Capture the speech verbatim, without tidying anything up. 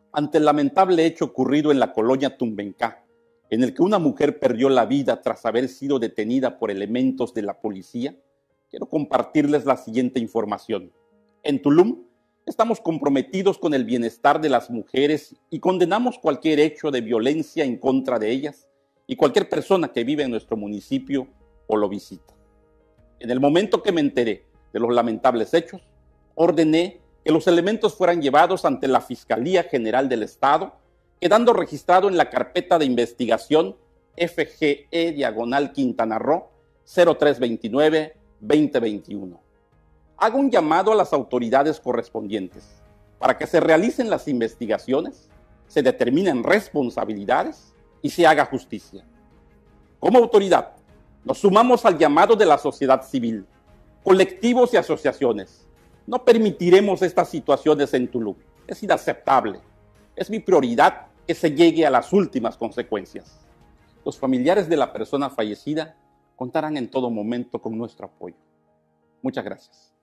Ante el lamentable hecho ocurrido en la colonia Tumbencá, en el que una mujer perdió la vida tras haber sido detenida por elementos de la policía, quiero compartirles la siguiente información. En Tulum, estamos comprometidos con el bienestar de las mujeres y condenamos cualquier hecho de violencia en contra de ellas y cualquier persona que vive en nuestro municipio o lo visita. En el momento que me enteré de los lamentables hechos, ordené que los elementos fueran llevados ante la Fiscalía General del Estado, quedando registrado en la carpeta de investigación F G E diagonal Quintana Roo cero tres veintinueve veinte veintiuno. Hago un llamado a las autoridades correspondientes para que se realicen las investigaciones, se determinen responsabilidades y se haga justicia. Como autoridad, nos sumamos al llamado de la sociedad civil, colectivos y asociaciones. No permitiremos estas situaciones en Tulum. Es inaceptable. Es mi prioridad que se llegue a las últimas consecuencias. Los familiares de la persona fallecida contarán en todo momento con nuestro apoyo. Muchas gracias.